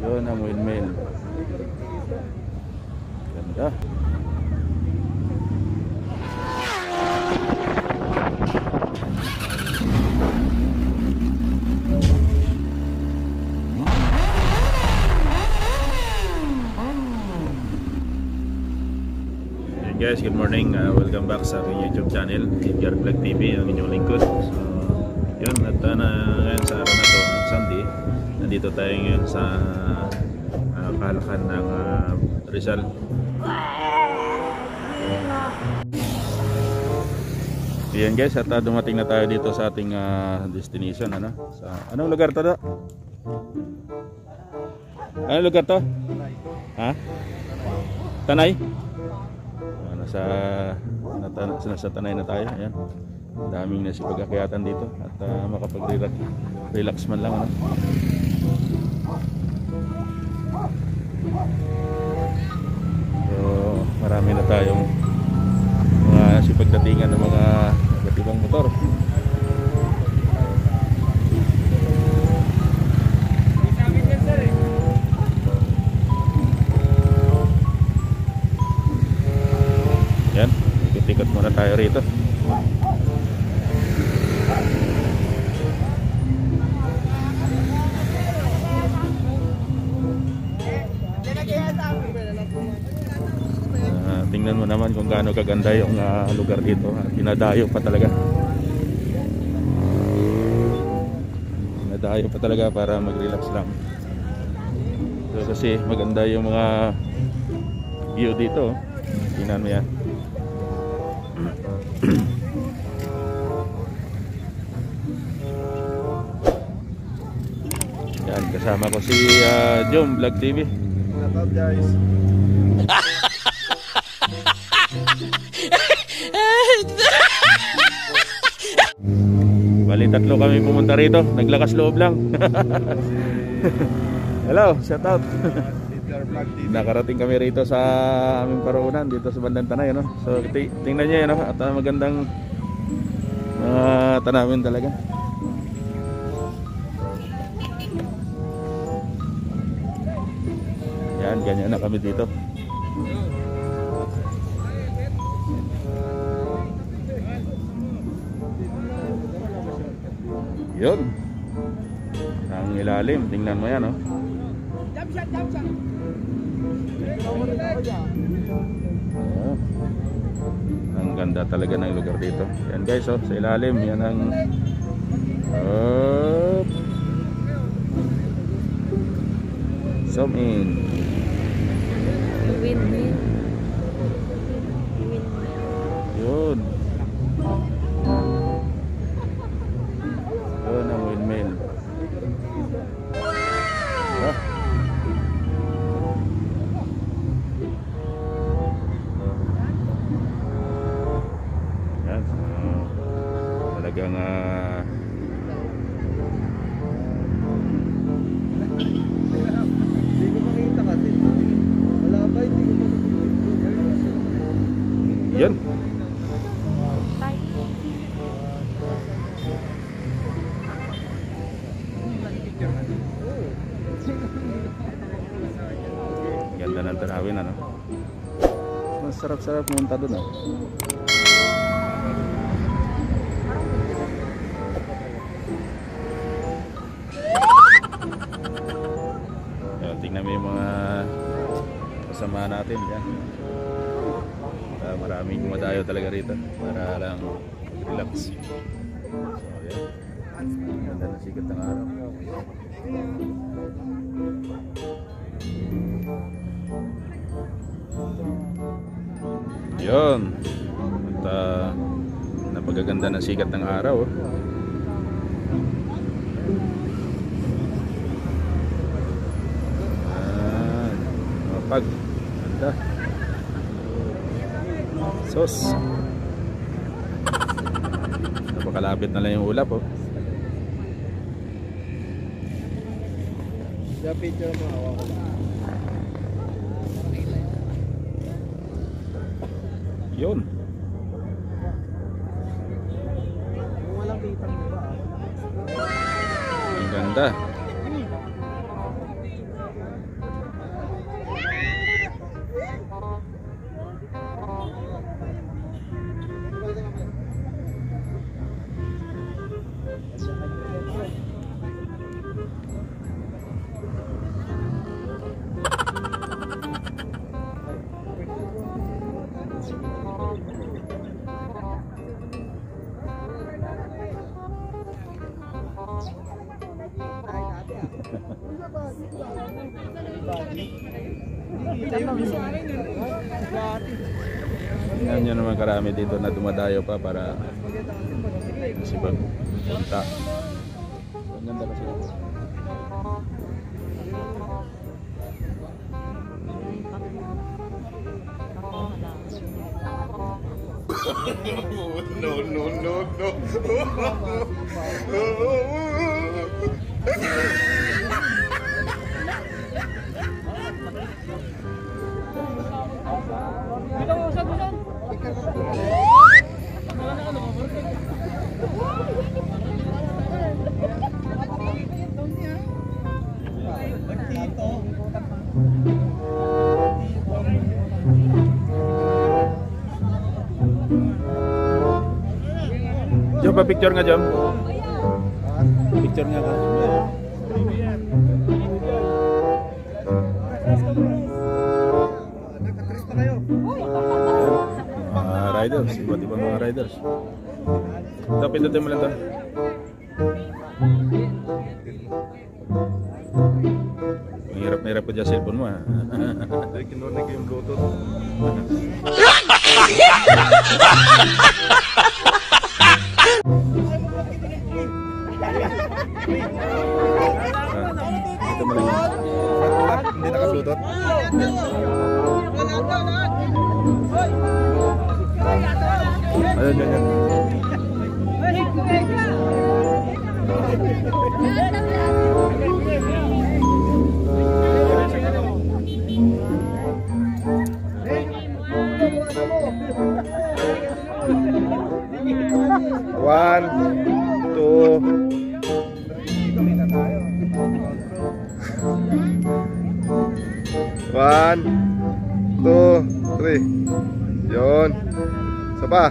Yun ang windmill. Ganda. Guys, good morning. Welcome back sa aking YouTube channel, JR Vlog TV, ang inyong lingkod. So, yun, at ngayon sa araw na to, ang Sunday, nandito tayo ngayon sa Kalakan ng Rizal. Yan guys, at dumating na tayo dito sa ating destination. Anong lugar to? Anong lugar to? Ha? Tanay? Nasa Tanay na tayo. Ayan. Daming nasipag-akyatan dito at makapag-relax man lang. So, marami na tayong mga sipagdatingan ng mga iba't ibang motor. Yan, ikot-ikot muna tayo rito. Tingnan mo naman kung gaano kaganda yung lugar dito. Dinadayo pa talaga. Dinadayo pa talaga para mag-relax lang. So, kasi maganda yung mga view dito. Tingnan mo yan. Yan, kasama ko si Jom Vlog TV. What's up guys? Bali tatlo kami pumunta rito, naglakas loob lang. Hello, shout out. Nakarating kami rito sa aming paroonan dito sa bandang Tanay, no? So tingnan niyo 'yan, no? At magandang tanawin talaga. Yan, ganyan na kami dito. Yun. Ang ilalim, tingnan mo 'yan, no? Oh, ang ganda talaga ng lugar dito. Yan guys, oh, sa ilalim, yan ang zoom in. Yun. Yun ang windmill. Oh. Yan. Talagang Hindi ko makita kasi. Wala ba? Hindi ko makita. Yan. Ganda ng tanawin, ano? Masarap-sarap pumunta doon, ah. Yan, tingnan mo yung mga kasama natin dyan. Maraming kumadayo talaga rito para lang relax. So, yan. Ganda ng sikat ng araw. Yun. At napagaganda ng sikat ng araw. Mapag. Ganda. Sos. Napakalapit na lang yung ulap, oh. Yung picture mo, hawa ko lang. Yun. Kung walang kita mo ba? Ang ganda. Tingnan nyo naman karami dito na dumadayo pa para masipag punta. Ang ganda kasi ito. Jom, pa-picture nga, Jom. Picture nga ka. Nagkatris pa kayo. Mga riders, iba't ibang mga riders. Ito, pindutin mo lang ito. Mahirap na hirap ko dyan cellphone mo, ha. Kinunik yung Bluetooth. Ito mo lang yan. Hindi naka-Bluetooth. Ayun, yan, yan. One, two. One, two, three. Yun. Isa pa.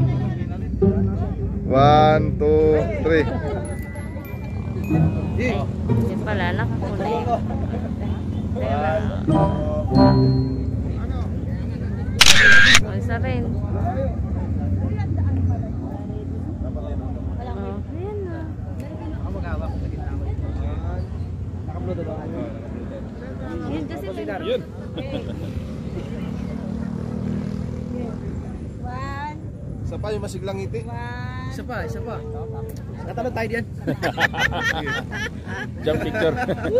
One, two, three. Yung pala, nakakulay. O, isa rin. Ayan na. Yun kasi may... Yun. Isa pa yung masiglang ngiti. Isa pa. Natalon tayo diyan. Jump picture.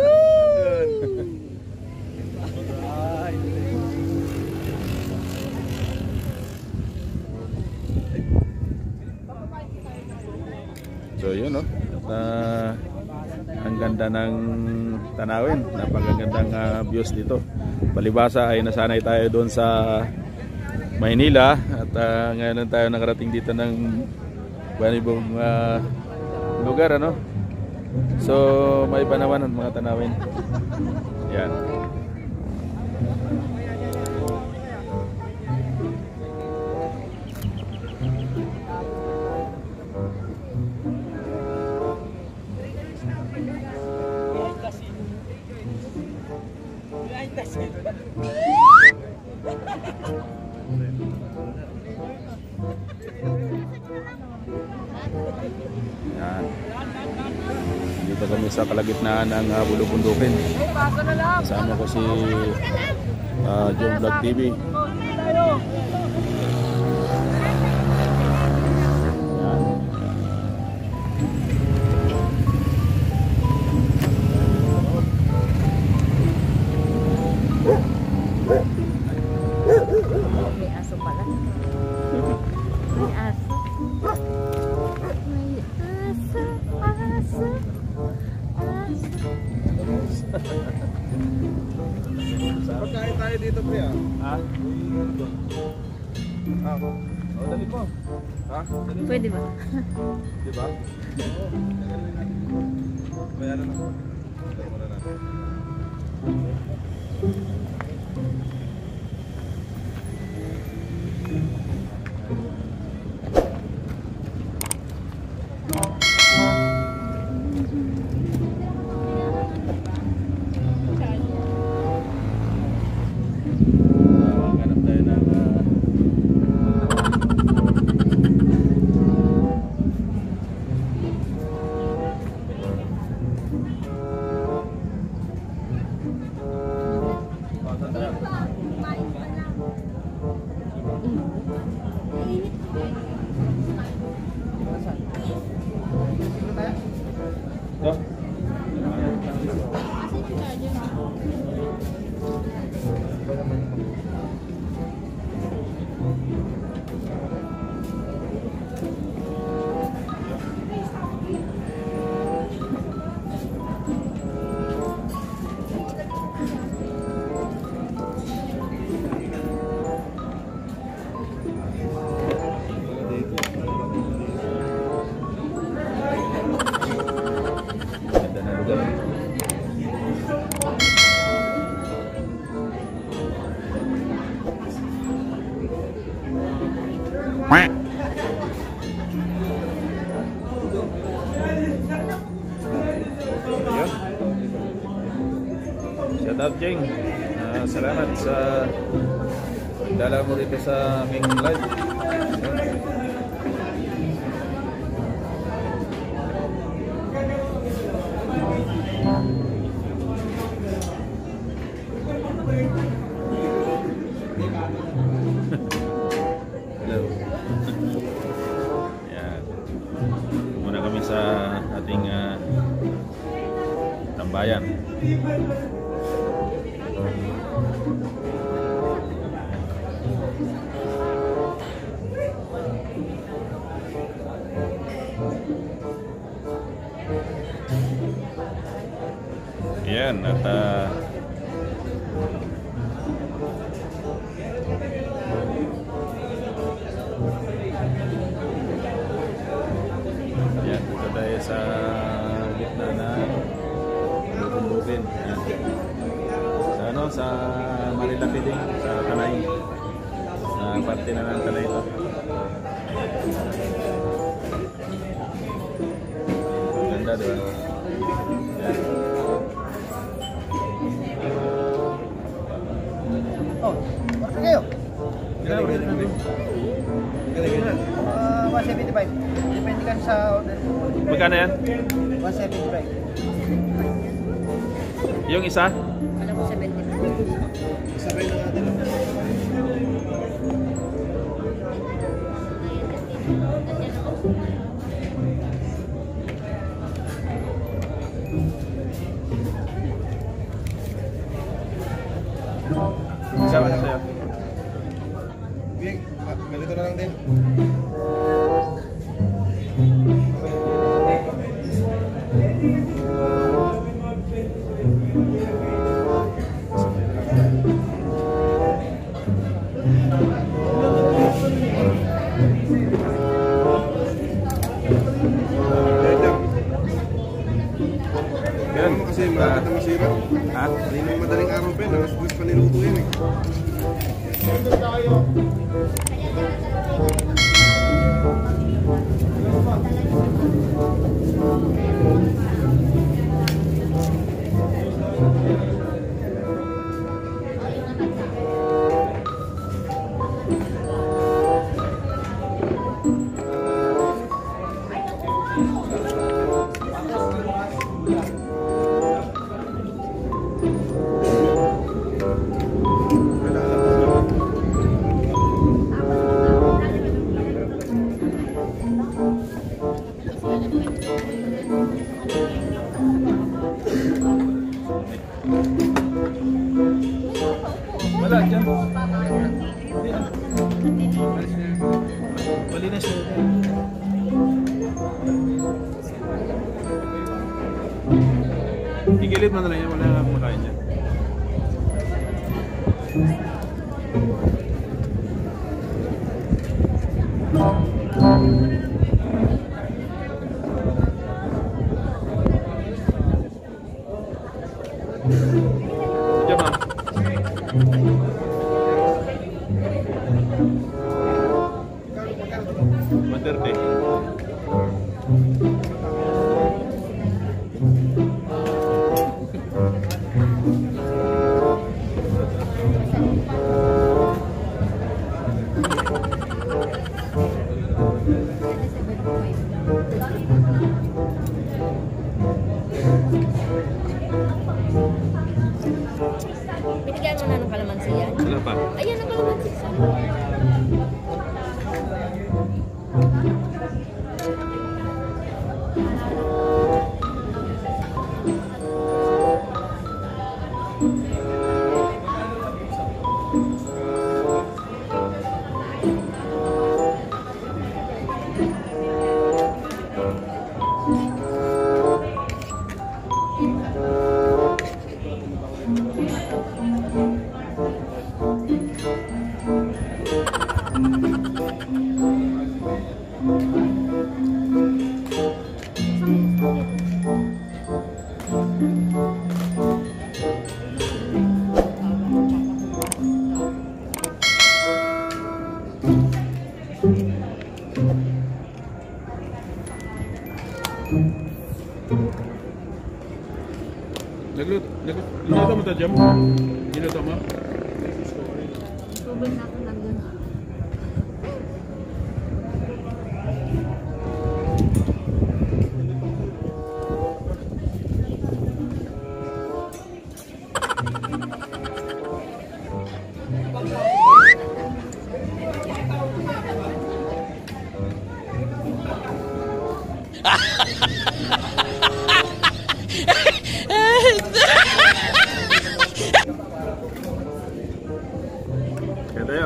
So yun, no? Ang ganda ng tanawin, napakagandang views dito. Palibasa ay nasanay tayo doon sa Maynila at ngayon tayo nakarating dito ng ibang lugar, ano? So may iba naman ang mga tanawin. Yan. Yan. Dito kami sa kalagitnaan ng Bulubundukin. Kasama ko si John Vlog TV. Yan. May aso pala. May aso. May aso. Aso. Pagkain tayo dito, pre. Ha? Oh, dali mo. Ha? Pwede ba? Di ba? Bayaran na. Dali mo na natin. Maghanap tayo ng Ayun. Shout out, Jing. Salamat sa dala mo dito sa aming live. Hello. Yan. Muna kami sa ating tambayan. Yan, at yan, dito tayo sa gitna na bubin-bubin. Yan. Sa ano, sa Marilaki din, sa Tanay. Sa parte na ng Tanay ito. Ganda, diba? Yan. Oh, order kayo. Galing natin. Galing na. 175. Depende kasi sa order. Magkano yan? 175. Yung isa? Alam ko 75. Sabay na natin. Isa ba sa'yo? Ganito na lang din. Yan. Kasi malapit na masira. Ha? Hindi nang madaling araw pa yun. Alas 2 pa niluto yan eh. Wala dyan. Malinis na ito. Igilid mo na lang yan. Wala nga kumakain dyan. Diyan, ma'am. 130. Binigyan mo na ng kalamansi yan? Wala pa. Ayan ang kalamansi. Nagluto mo ito, Jam? Niluto mo? Tubig na ito nandun. Kaya tayo.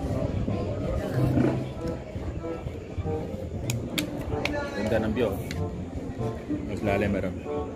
Ganda ng view. Mas lalim meron.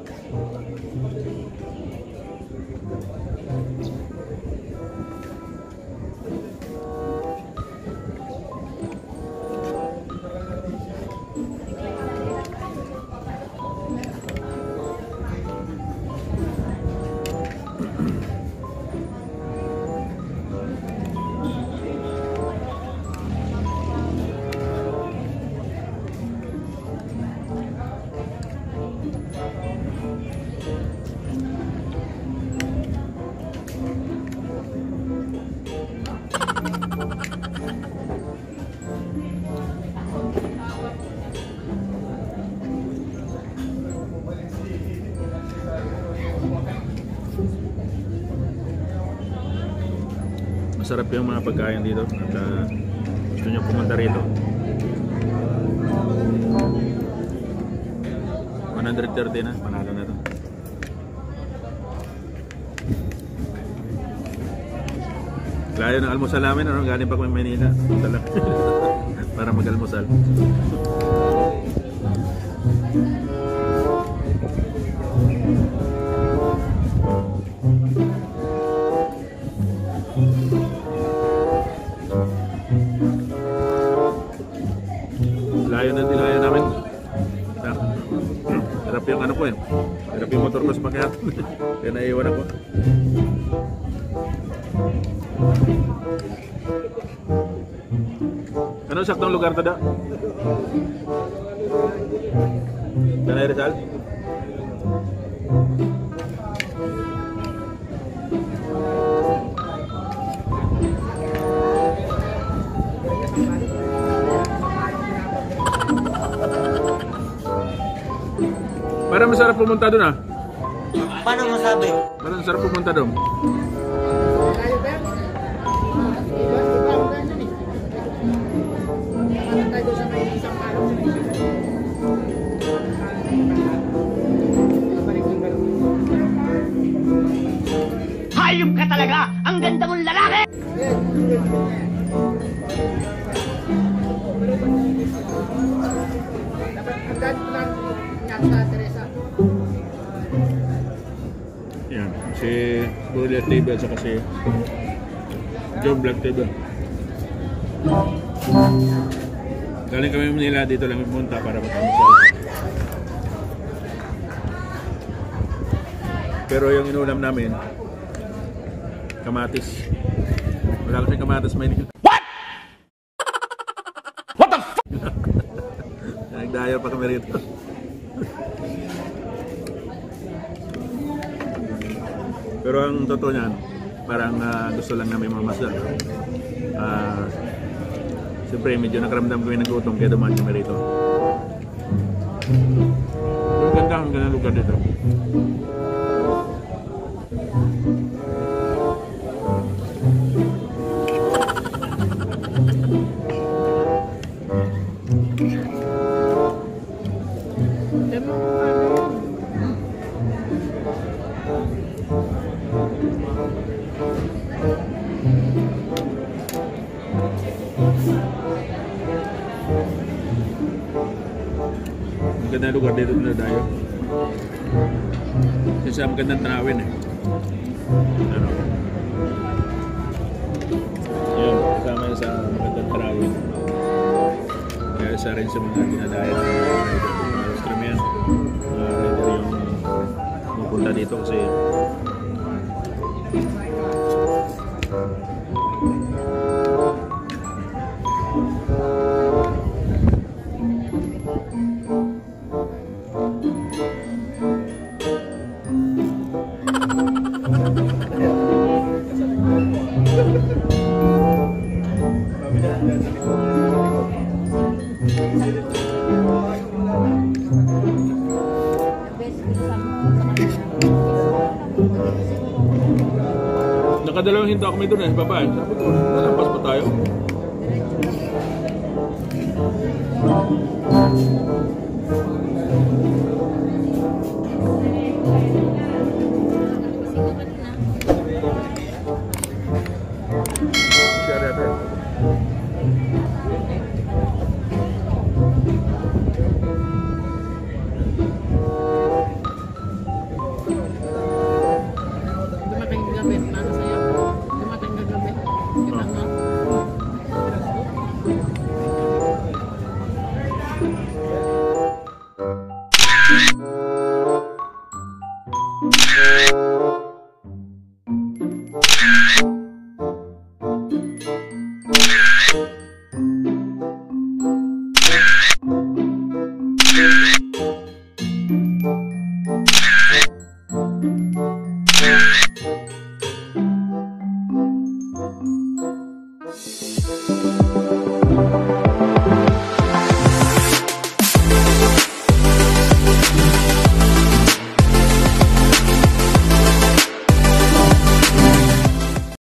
Masarap yung mga pagkain dito at gusto nyo pumunta rito. 130 na, panalo na to. Layo ng almusal namin, ano? Galing pa kami Manila. Para mag-almusal. Layo namin. Harap yung ano ko eh. Harap yung motor ko sa pakyat. Kaya naiwan ako. Ano saktong lugar tada? Tanay Rizal? Parang masarap pumunta doon ah. Paano masabi? Parang masarap pumunta doon. Hayop ka talaga! Ang ganda mong lalaki! Yan, si Bullet Table at saka si John Black Table. Galing kami Manila, dito lang pumunta para mag-almusal. Pero yung inulam namin, kamatis. Wala kasi kamatis Manila. What? What the fuck? Nagdayo pa kami rito. Pero ang totoo niyan, parang gusto lang namin mamasdan. Siyempre, medyo nakaramdam kami ng gutom kaya dumaan kami rito. Ang ganda lugar dito. Ang ganda lugar dito na tayo. Kasi ang gandang tanawin eh. Ano? Yun, kasama yun sa magandang tanawin. Kaya isa rin sa mga dinadayan ng rider. Alas kami yan. Mga rider yung pupunta dito kasi Nakadalawang hinto kami doon eh, babae. Sabi ko, nalampas pa tayo.